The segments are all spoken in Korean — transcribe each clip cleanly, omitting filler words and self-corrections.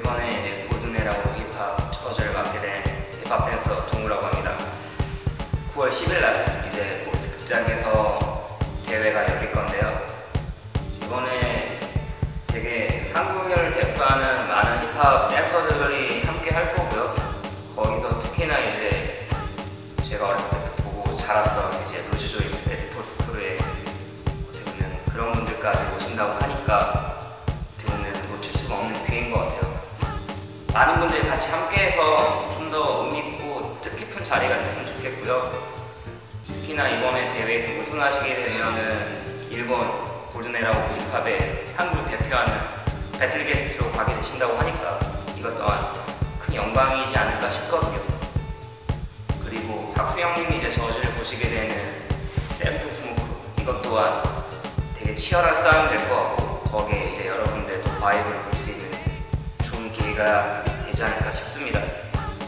이번에 이제 골든에라고 힙합 저주를 맡게 된 힙합 댄서 동우라고 합니다. 9월 10일날 이제 포스트 극장에서 대회가 열릴 건데요. 이번에 되게 한국을 대표하는 많은 힙합 댄서들이 함께 할 거고요. 거기서 특히나 이제 제가 어렸을 때부터 보고 자랐던 이제 루즈조이, 에스포스크루의 어떻게 보면 그런 분들까지 오신다고 하니까 어떻게 보면 놓칠 수가 없는 기회인 것 같아요. 많은 분들이 같이 함께해서 좀 더 의미있고 뜻깊은 자리가 됐으면 좋겠고요. 특히나 이번에 대회에서 우승하시게 되면은 일본 골든에라고 힙합의 한국을 대표하는 배틀 게스트로 가게 되신다고 하니까 이것 또한 큰 영광이지 않을까 싶거든요. 그리고 박수영님이 이제 저주를 보시게 되는 세븐 스모크, 이것 또한 되게 치열한 싸움이 될 것 같고 거기에 이제 여러분들도 바이브를 볼 수 있는 좋은 기회가 되지 않을까 싶습니다.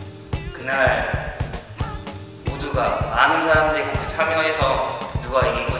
그날 모두가 많은 사람들이 같이 참여해서 누가 이기고